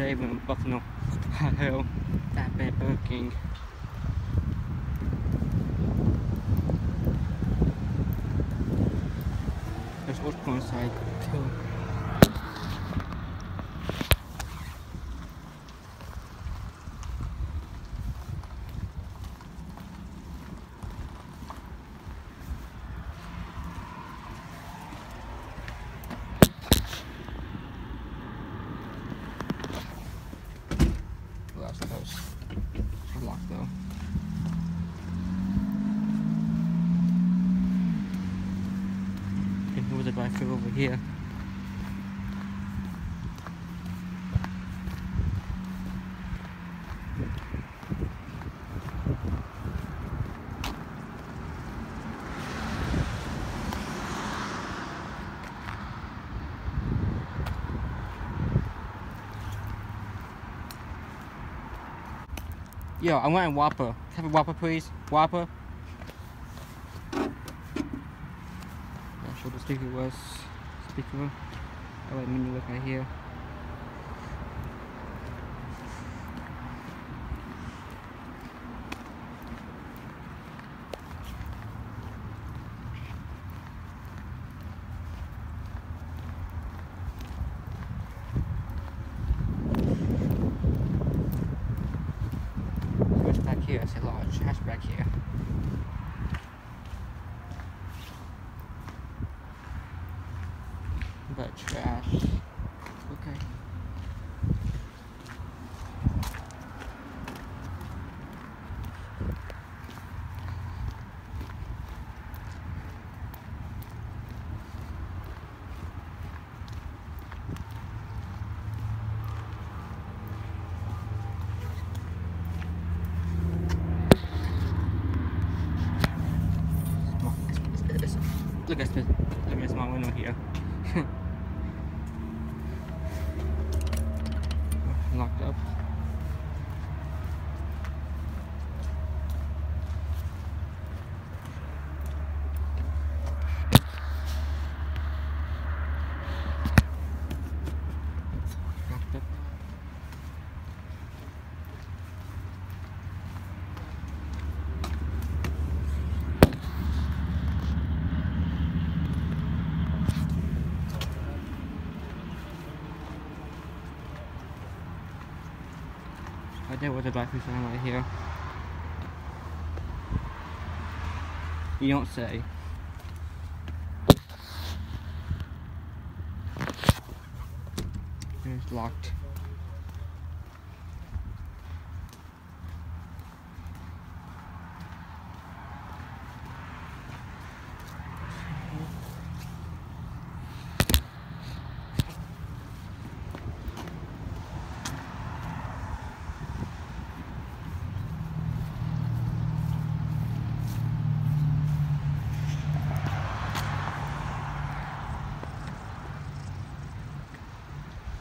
even in Bluffton. Hell, that bad Burger King. There's what's going inside too. That's close. It's locked though. And who was the drive-thru over here? Yo, I want a Whopper. Have a Whopper, please? Whopper? Not sure the speaker was. Speaker. Oh, wait, menu look right here. Here, it's a large hatchback here. But trash. Okay. Look at this small window here. Locked up. Locked up. There was a drive-thru sign right here. You don't say. It's locked.